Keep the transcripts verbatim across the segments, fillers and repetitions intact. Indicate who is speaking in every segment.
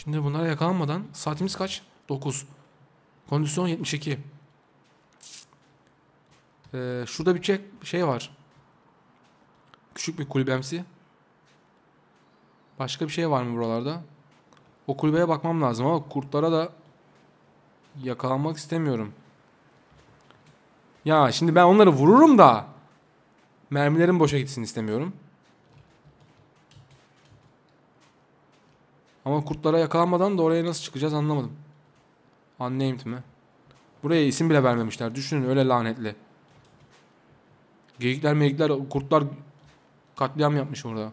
Speaker 1: Şimdi bunlara yakalanmadan saatimiz kaç? dokuz. Kondisyon yetmiş iki. Ee, şurada bir şey, şey var. Küçük bir kulübemsi. Başka bir şey var mı buralarda? O kulübeye bakmam lazım ama kurtlara da yakalanmak istemiyorum. Ya şimdi ben onları vururum da mermilerim boşa gitsin istemiyorum. Ama kurtlara yakalanmadan da oraya nasıl çıkacağız anlamadım. Unnamed mi? Buraya isim bile vermemişler. Düşünün öyle lanetli. Geyikler meyikler kurtlar katliam yapmış orada.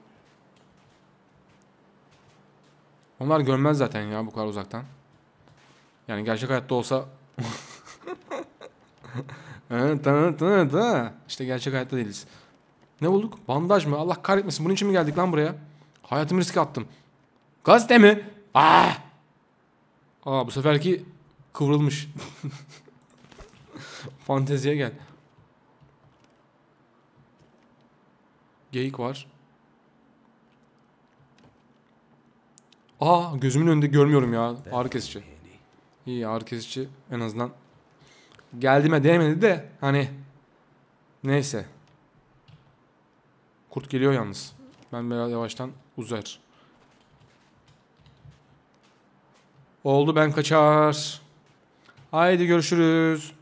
Speaker 1: Onlar görmez zaten ya bu kadar uzaktan. Yani gerçek hayatta olsa İşte gerçek hayatta değiliz. Ne bulduk? Bandaj mı? Allah kahretmesin. Bunun için mi geldik lan buraya? Hayatımı riske attım. Gazete mi? Aa! Aa bu seferki kıvrılmış. Fanteziye gel. Geyik var. Aa gözümün önünde görmüyorum ya. Ağrı kesici. İyi ağrı kesici en azından. Geldiğime değmedi de hani. Neyse. Kurt geliyor yalnız. Ben biraz yavaştan uzar. Oldu ben kaçar. Haydi görüşürüz.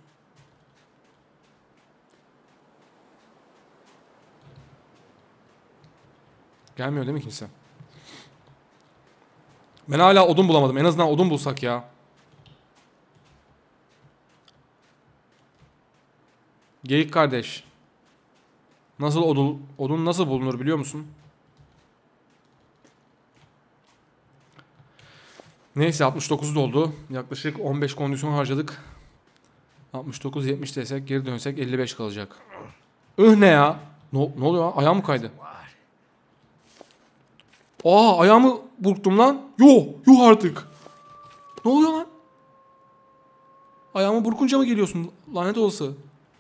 Speaker 1: Gelmiyor değil mi kimse? Ben hala odun bulamadım. En azından odun bulsak ya. Geyik kardeş. Nasıl odun, odun nasıl bulunur biliyor musun? Neyse altmış dokuz doldu. Yaklaşık on beş kondisyon harcadık. altmış dokuz yetmiş desek geri dönsek elli beş kalacak. Ih ne ya? Ne, ne oluyor? Ayağım mı kaydı? Aa ayağımı burktum lan. Yo, yuh artık. Ne oluyor lan? Ayağımı burkunca mı geliyorsun? Lanet olası.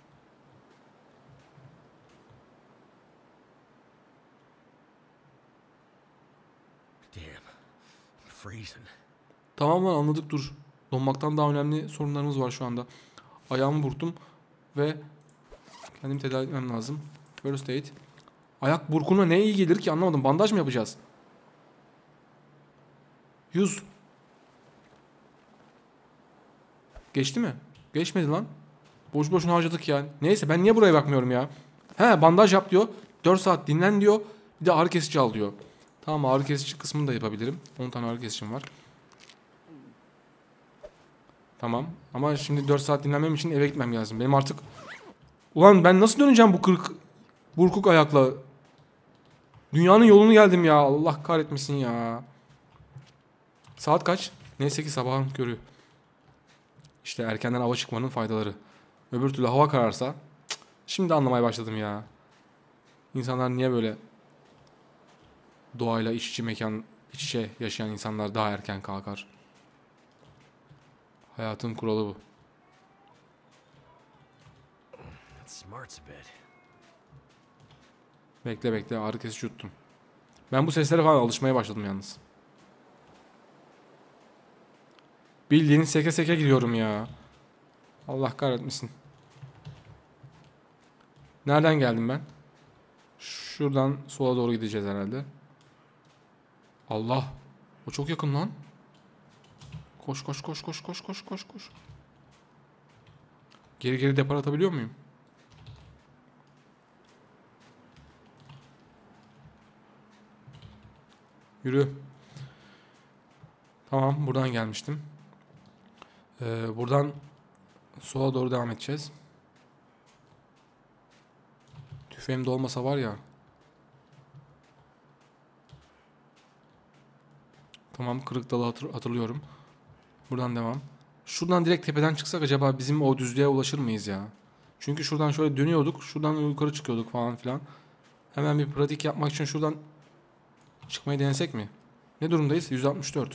Speaker 1: Tamam lan anladık dur. Donmaktan daha önemli sorunlarımız var şu anda. Ayağımı burktum ve kendimi tedavi etmem lazım. First aid. Ayak burkuna ne iyi gelir ki anlamadım. Bandaj mı yapacağız? Yüz. Geçti mi? Geçmedi lan. Boş boşuna harcadık ya. Neyse ben niye buraya bakmıyorum ya? He bandaj yap diyor. dört saat dinlen diyor. Bir de ağrı kesici al diyor. Tamam ağrı kesici kısmını da yapabilirim. on tane ağrı kesicim var. Tamam. Ama şimdi dört saat dinlenmem için eve gitmem lazım. Benim artık... Ulan ben nasıl döneceğim bu kırık... Burkuk ayakla? Dünyanın yolunu geldim ya. Allah kahretmesin ya. Saat kaç? Neyse ki sabahın körü. İşte erkenden hava çıkmanın faydaları. Öbür türlü hava kararsa... Cık, şimdi anlamaya başladım ya. İnsanlar niye böyle... Doğayla iç içe mekan... iç içe yaşayan insanlar daha erken kalkar. Hayatın kuralı bu. Bekle bekle ağrı kesici yuttum. Ben bu seslere falan alışmaya başladım yalnız. Bildiğin seke seke gidiyorum ya. Allah kahretmesin. Nereden geldim ben? Şuradan sola doğru gideceğiz herhalde. Allah. O çok yakın lan. Koş koş koş koş koş koş koş koş. Geri geri depar atabiliyor muyum? Yürü. Tamam buradan gelmiştim. Ee, buradan sola doğru devam edeceğiz. Tüfeğim de olmasa var ya. Tamam kırık dalı hatır hatırlıyorum. Buradan devam. Şuradan direkt tepeden çıksak acaba bizim o düzlüğe ulaşır mıyız ya? Çünkü şuradan şöyle dönüyorduk. Şuradan yukarı çıkıyorduk falan filan. Hemen bir pratik yapmak için şuradan çıkmayı denesek mi? Ne durumdayız? yüz altmış dört.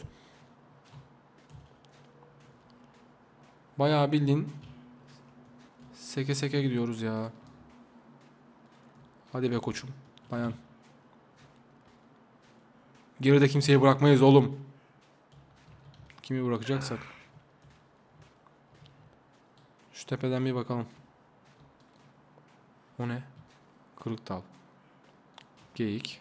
Speaker 1: Bayağı bildiğin seke seke gidiyoruz ya. Hadi be koçum. Dayan. Geride kimseyi bırakmayız oğlum. Kimi bırakacaksak. Şu tepeden bir bakalım. O ne? Kırık dal. Geyik.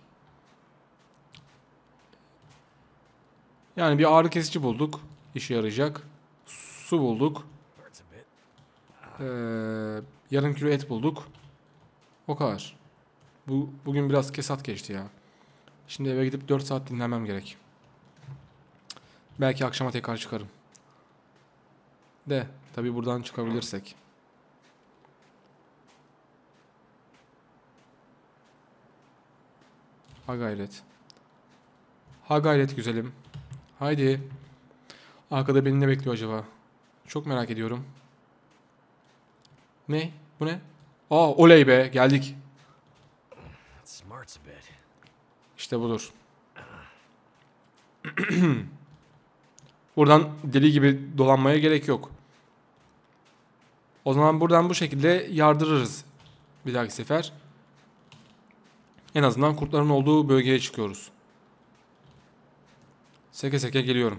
Speaker 1: Yani bir ağrı kesici bulduk. İşe yarayacak. Su bulduk. Ee, yarım kilo et bulduk. O kadar. Bu bugün biraz kesat geçti ya. Şimdi eve gidip dört saat dinlenmem gerek. Belki akşama tekrar çıkarım. De tabi buradan çıkabilirsek. Ha gayret. Ha gayret güzelim. Haydi. Arkada beni ne bekliyor acaba? Çok merak ediyorum. Ne? Bu ne? Aa oley be geldik. İşte budur. Buradan deli gibi dolanmaya gerek yok. O zaman buradan bu şekilde yardırırız bir dahaki sefer. En azından kurtların olduğu bölgeye çıkıyoruz. Seke seke geliyorum.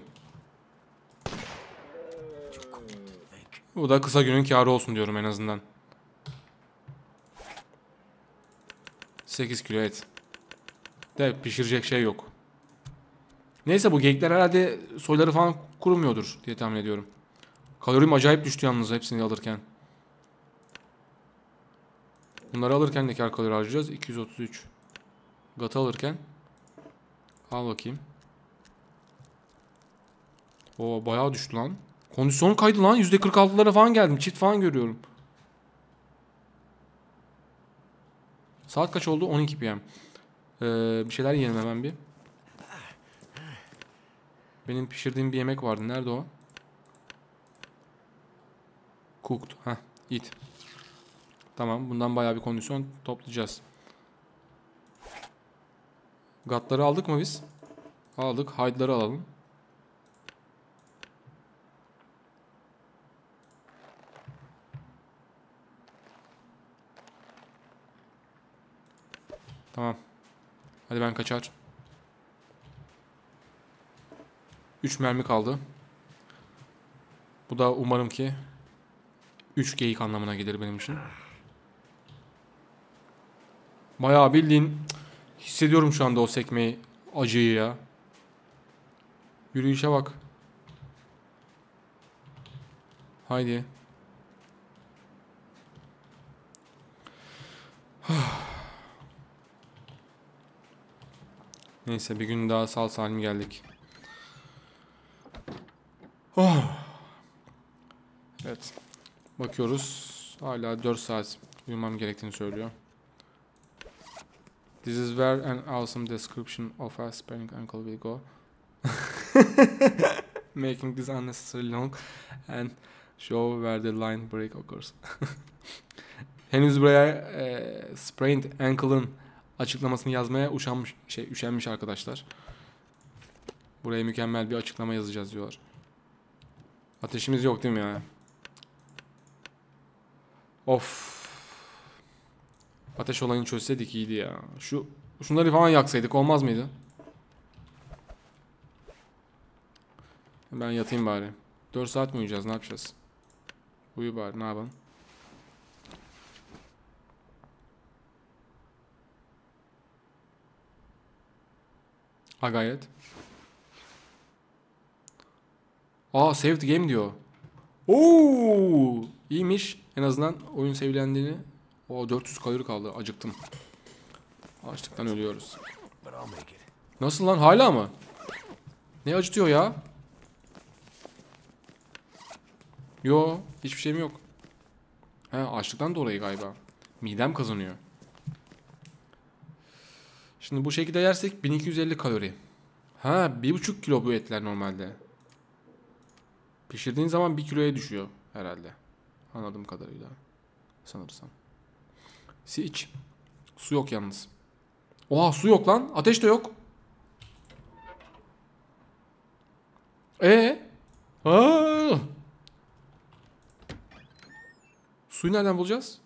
Speaker 1: Bu da kısa günün kârı olsun diyorum en azından. sekiz kilo et. De pişirecek şey yok. Neyse bu geyikler herhalde soyları falan kurumuyordur diye tahmin ediyorum. Kalorim acayip düştü yalnız hepsini alırken. Bunları alırken ne kadar kalori harcayacağız? iki yüz otuz üç. Gatı alırken. Al bakayım. Oo bayağı düştü lan. Kondisyon kaydı lan. yüzde kırk altılara falan geldim. Çift falan görüyorum. Saat kaç oldu? on iki P M. Ee, bir şeyler yiyelim hemen bir. Benim pişirdiğim bir yemek vardı. Nerede o? Cooked. Heh. Eat. Tamam. Bundan bayağı bir kondisyon toplayacağız. Gatları aldık mı biz? Aldık. Hide'ları alalım. Tamam. Hadi ben kaçar. üç mermi kaldı. Bu da umarım ki üç geyik anlamına gelir benim için. Bayağı bildiğin hissediyorum şu anda o sekmeyi, acıyı ya. Yürüyüşe bak. Haydi. Neyse bir gün daha sağ salim geldik. Oh. Evet. Bakıyoruz. Hala dört saat uyumam gerektiğini söylüyor. This is where an awesome description of a sprained ankle will go. Making this unnecessarily long and show where the line break occurs. Henüz buraya e, sprained ankle'ın açıklamasını yazmaya uşanmış, şey, üşenmiş arkadaşlar. Buraya mükemmel bir açıklama yazacağız diyorlar. Ateşimiz yok değil mi ya? Of. Ateş olayını çözseydik iyiydi ya. Şu şunları falan yaksaydık olmaz mıydı? Ben yatayım bari. dört saat mi uyuyacağız? Ne yapacağız? Uyu bari, ne yapalım? Ha gayet. Aa saved game diyor. Oo, iyiymiş. En azından oyun sevilendiğini. O dört yüz kalori kaldı. Acıktım. Açlıktan ölüyoruz. Nasıl lan? Hala mı? Ne acıtıyor ya? Yo, hiçbir şeyim yok. He, açlıktan dolayı galiba. Midem kazanıyor. Şimdi bu şekilde yersek bin iki yüz elli kalori. Ha, bir buçuk kilo bu etler normalde. Pişirdiğin zaman bir kiloya düşüyor herhalde. Anladığım kadarıyla. Sanırsam. Si iç. Su yok yalnız. Oha su yok lan. Ateş de yok. Ee? Aa! Suyu nereden bulacağız?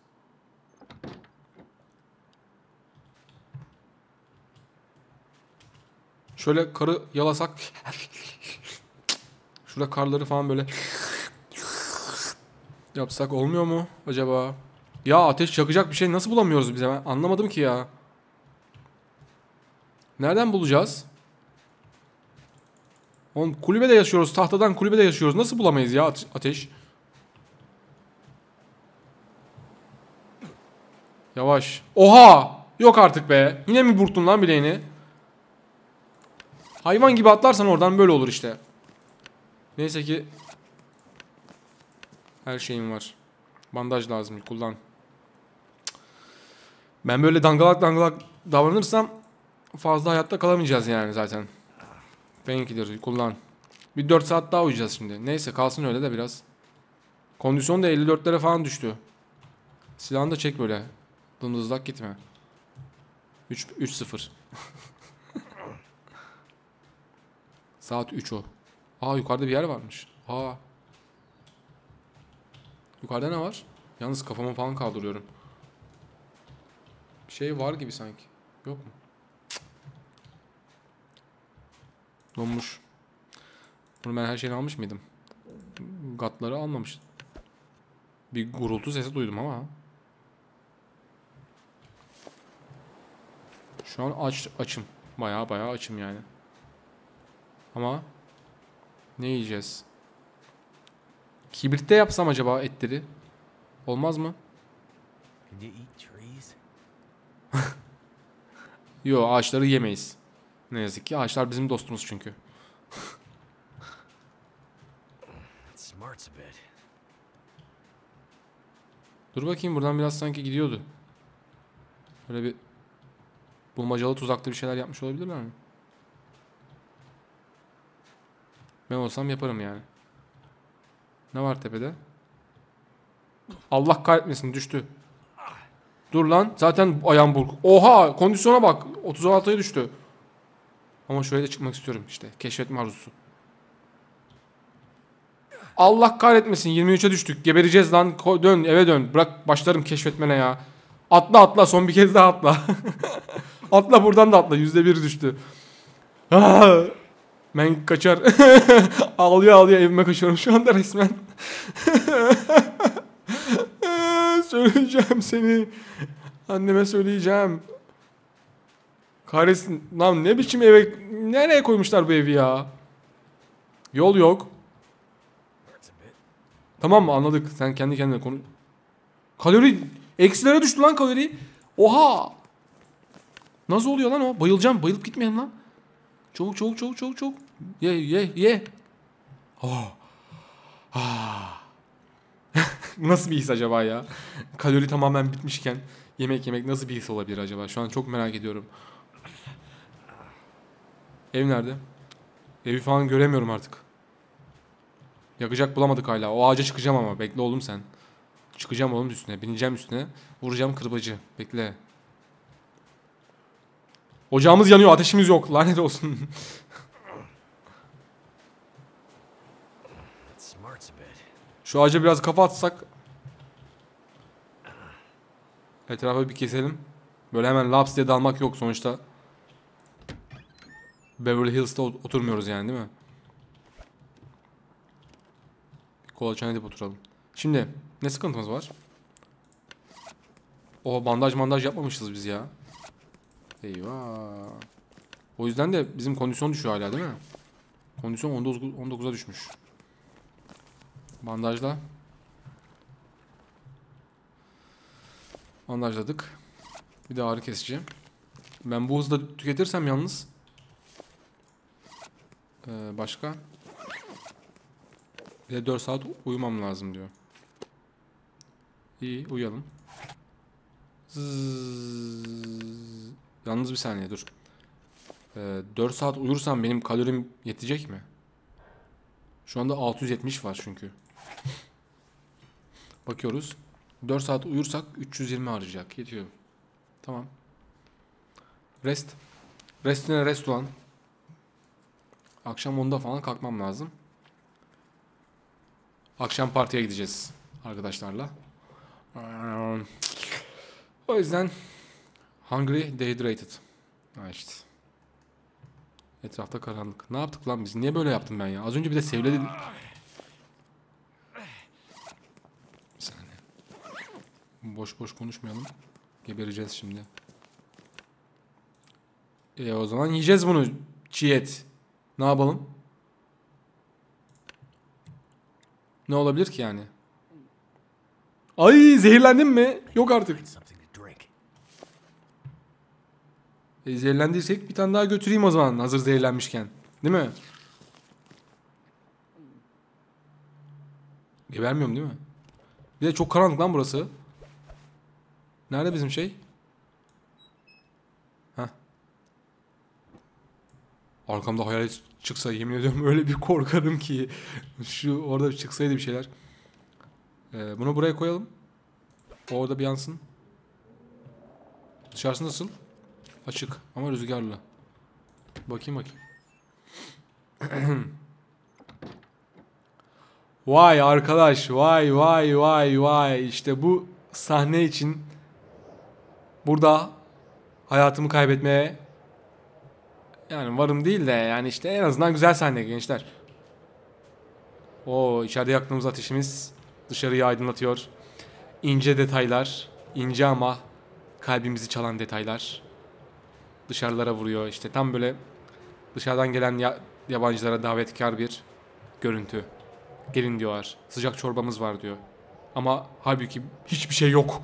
Speaker 1: Şöyle karı yalasak. Şurada karları falan böyle yapsak olmuyor mu acaba? Ya ateş yakacak bir şey nasıl bulamıyoruz biz, ben anlamadım ki ya. Nereden bulacağız? Oğlum kulübede yaşıyoruz. Tahtadan kulübede yaşıyoruz. Nasıl bulamayız ya ateş? Yavaş. Oha! Yok artık be. Yine mi burktun lan bileğini? Hayvan gibi atlarsan oradan böyle olur işte. Neyse ki her şeyim var. Bandaj lazım, kullan. Ben böyle dangalak dangalak davranırsam fazla hayatta kalamayacağız yani zaten. Painkiller kullan. Bir dört saat daha uyuyacağız şimdi. Neyse kalsın öyle de biraz. Kondisyon da elli dörtlere falan düştü. Silahını da çek böyle. Dımdızlak gitme. üç sıfır. Saat üç o. Aa yukarıda bir yer varmış. Aa. Yukarıda ne var? Yalnız kafamı falan kaldırıyorum. Bir şey var gibi sanki. Yok mu? Cık. Donmuş. Bunu ben her şeyini almış mıydım? Gatları almamıştım. Bir gurultu sesi duydum ama. Şu an aç açım. Baya baya açım yani. Ama ne yiyeceğiz? Kibritte yapsam acaba etleri? Olmaz mı? Yo, ağaçları yemeyiz. Ne yazık ki ağaçlar bizim dostumuz çünkü. Dur bakayım, buradan biraz sanki gidiyordu. Böyle bir bulmacalı tuzaklı bir şeyler yapmış olabilirler mi? Ben olsam yaparım yani. Ne var tepede? Allah kahretmesin, düştü. Dur lan, zaten ayağım burk. Oha, kondisyona bak, otuz altıya düştü. Ama şöyle de çıkmak istiyorum işte, keşfetme arzusu. Allah kahretmesin, yirmi üçe düştük. Gebereceğiz lan. Dön eve dön. Bırak başlarım keşfetmene ya. Atla atla, son bir kez daha atla. Atla, buradan da atla. Yüzde bir düştü. Ah! Ben kaçar. Ağlıyor ağlıyor evime kaçıyorum şu anda resmen. Söyleyeceğim seni. Anneme söyleyeceğim. Kahretsin. Lan ne biçim eve... Nereye koymuşlar bu evi ya? Yol yok. Tamam mı, anladık. Sen kendi kendine konu... Kalori... Eksilere düştü lan kalori. Oha! Nasıl oluyor lan o? Bayılacağım. Bayılıp gitmeyelim lan. Çabuk çabuk çabuk çabuk çabuk. Ye ye ye. Oh. Ah. Nasıl bir his acaba ya? Kalori tamamen bitmişken yemek yemek nasıl bir his olabilir acaba? Şu an çok merak ediyorum. Ev nerede? Evi falan göremiyorum artık. Yakacak bulamadık hala. O ağaca çıkacağım ama. Bekle oğlum sen. Çıkacağım oğlum üstüne. Bineceğim üstüne. Vuracağım kırbacı. Bekle. Ocağımız yanıyor. Ateşimiz yok. Lanet olsun. Şu ağaca biraz kafa atsak. Etrafa bir keselim. Böyle hemen laps diye dalmak yok sonuçta. Beverly Hills'ta oturmuyoruz yani, değil mi? Bir kolaçan edip oturalım. Şimdi ne sıkıntımız var? O bandaj bandaj yapmamışız biz ya. Eyvah. O yüzden de bizim kondisyon düşüyor hala, değil mi? Kondisyon on dokuza düşmüş. Bandajla. Bandajladık. Bir de ağrı kesici. Ben bu hızla tüketirsem yalnız. Ee, başka. Bir de dört saat uyumam lazım diyor. İyi, uyuyalım. Zzzz. Yalnız bir saniye dur. Ee, dört saat uyursam benim kalorim yetecek mi? Şu anda altı yüz yetmiş var çünkü. Bakıyoruz. dört saat uyursak üç yüz yirmi harcayacak. Yetiyor. Tamam. Rest. Restine rest ulan. Akşam onda falan kalkmam lazım. Akşam partiye gideceğiz arkadaşlarla. O yüzden hungry, dehydrated. Ha işte. Etrafta karanlık. Ne yaptık lan biz? Niye böyle yaptım ben ya? Az önce bir de sevle dedim. Bir saniye. Boş boş konuşmayalım. Gebereceğiz şimdi. E o zaman yiyeceğiz bunu. Çiğ et. Ne yapalım? Ne olabilir ki yani? Ay zehirlendin mi? Yok artık. E, zehirlendiysek bir tane daha götüreyim o zaman hazır zehirlenmişken. Değil mi? Gebermiyorum değil mi? Bir de çok karanlık lan burası. Nerede bizim şey? Heh. Arkamda hayalet çıksa yemin ediyorum öyle bir korkarım ki. Şu orada çıksaydı bir şeyler. Ee, bunu buraya koyalım. O orada bir yansın. Dışarısı nasıl? Açık ama rüzgarlı. Bakayım bakayım. Vay arkadaş, vay vay vay vay. İşte bu sahne için burada hayatımı kaybetmeye yani varım değil de yani işte en azından güzel sahne gençler. Oo içeride yaktığımız ateşimiz dışarıyı aydınlatıyor. İnce detaylar, ince ama kalbimizi çalan detaylar dışarılara vuruyor. İşte tam böyle dışarıdan gelen ya yabancılara davetkar bir görüntü. Gelin diyorlar. Sıcak çorbamız var diyor. Ama halbuki hiçbir şey yok.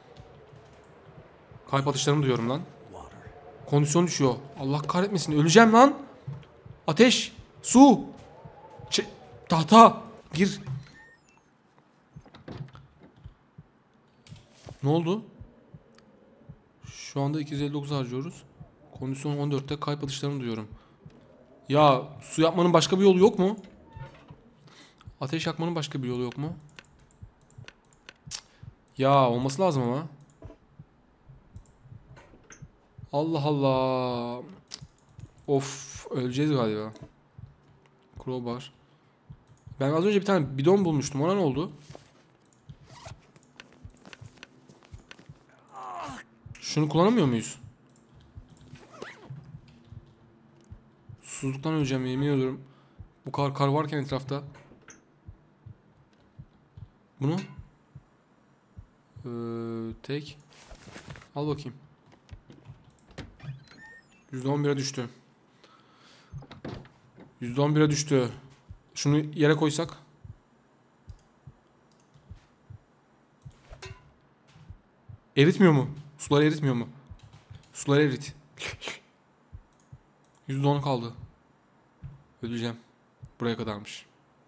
Speaker 1: Kalp atışlarımı duyuyorum lan. Kondisyon düşüyor. Allah kahretmesin. Öleceğim lan. Ateş. Su. Ç tahta. Gir. Ne oldu? Şu anda iki yüz elli dokuz harcıyoruz. Kondisyon on dörtte kalp atışlarımı duyuyorum. Ya su yapmanın başka bir yolu yok mu? Ateş yakmanın başka bir yolu yok mu? Cık. Ya olması lazım ama. Allah Allah. Of öleceğiz galiba. Crowbar. Ben az önce bir tane bidon bulmuştum. Ona ne oldu? Şunu kullanamıyor muyuz? Susuzluktan öleceğim yemin ediyorum. Bu kadar kar varken etrafta. Bunu? Ee, tek. Al bakayım. yüzde on bire düştü. yüzde on bire düştü. Şunu yere koysak. Eritmiyor mu? Suları eritmiyor mu? Suları erit. yüzde on kaldı. Öleceğim. Buraya kadarmış.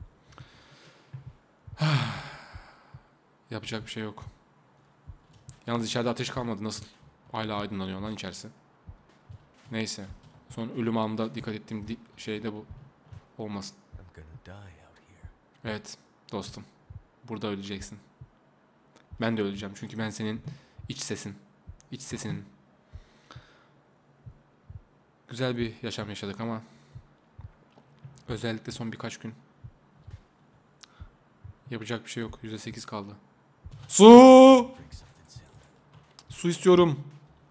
Speaker 1: Yapacak bir şey yok. Yalnız içeride ateş kalmadı. Nasıl? Hala aydınlanıyor lan içerisi. Neyse. Son ölüm anında dikkat ettiğim di şey de bu. Olmasın. Evet dostum. Burada öleceksin. Ben de öleceğim. Çünkü ben senin iç sesin. İç sesinin. Güzel bir yaşam yaşadık ama özellikle son birkaç gün yapacak bir şey yok. yüzde sekiz kaldı. Su! Su istiyorum.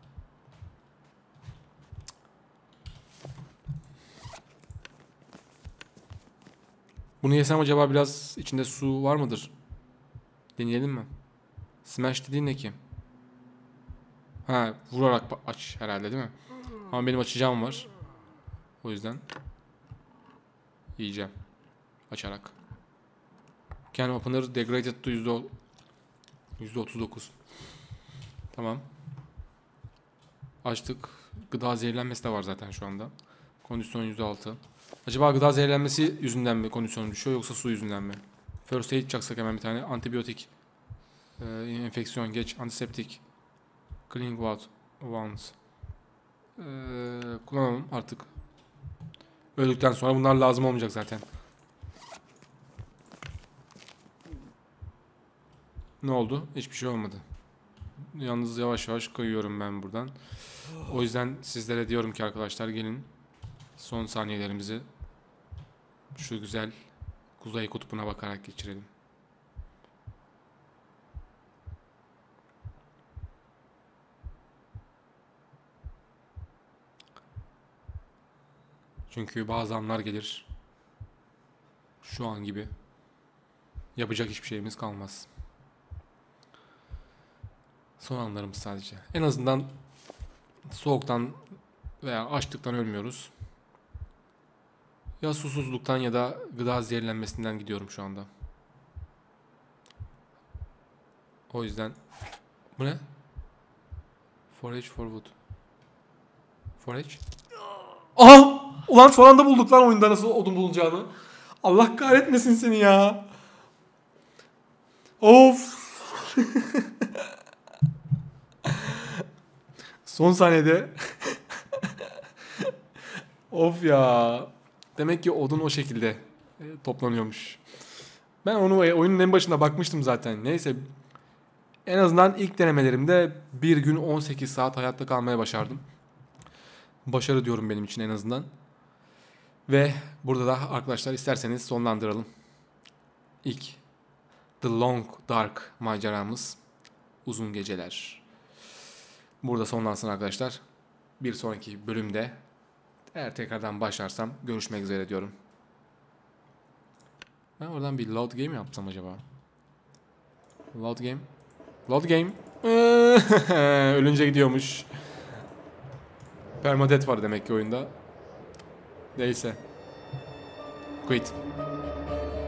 Speaker 1: Bunu yesem acaba biraz içinde su var mıdır? Deneyelim mi? Smash dediğin ne ki? Ha, vurarak aç herhalde değil mi? Ama benim açacağım var. O yüzden yiyeceğim. Açarak. Can opener degraded to yüzde otuz dokuz. Tamam. Açtık. Gıda zehirlenmesi de var zaten şu anda. Kondisyon yüzde altı. Acaba gıda zehirlenmesi yüzünden mi kondisyonu düşüyor yoksa su yüzünden mi? First aid çaksak hemen bir tane. Antibiyotik. Ee, enfeksiyon geç. Antiseptik. Cleaning what? Once. Ee, kullanalım artık. Öldükten sonra bunlar lazım olmayacak zaten. Ne oldu? Hiçbir şey olmadı. Yalnız yavaş yavaş kayıyorum ben buradan. O yüzden sizlere diyorum ki arkadaşlar gelin. Son saniyelerimizi şu güzel kuzey kutbuna bakarak geçirelim. Çünkü bazı anlar gelir. Şu an gibi. Yapacak hiçbir şeyimiz kalmaz. Son anlarımız sadece. En azından soğuktan veya açlıktan ölmüyoruz. Ya susuzluktan ya da gıda zehirlenmesinden gidiyorum şu anda. O yüzden... Bu ne? Forage for wood. Forage? Aha! Ulan son anda bulduk lan oyunda nasıl odun bulunacağını. Allah kahretmesin seni ya. Of! Son saniyede. Of ya. Demek ki odun o şekilde e, toplanıyormuş. Ben onu oyunun en başında bakmıştım zaten. Neyse. En azından ilk denemelerimde bir gün on sekiz saat hayatta kalmaya başardım. Başarı diyorum benim için en azından. Ve burada da arkadaşlar isterseniz sonlandıralım. İlk The Long Dark maceramız. Uzun geceler. Burada sonlansın arkadaşlar. Bir sonraki bölümde eğer tekrardan başlarsam görüşmek üzere diyorum. Ben oradan bir load game yapsam acaba? Load game. Load game. Ölünce gidiyormuş. Permadeath var demek ki oyunda. Neyse. Quit.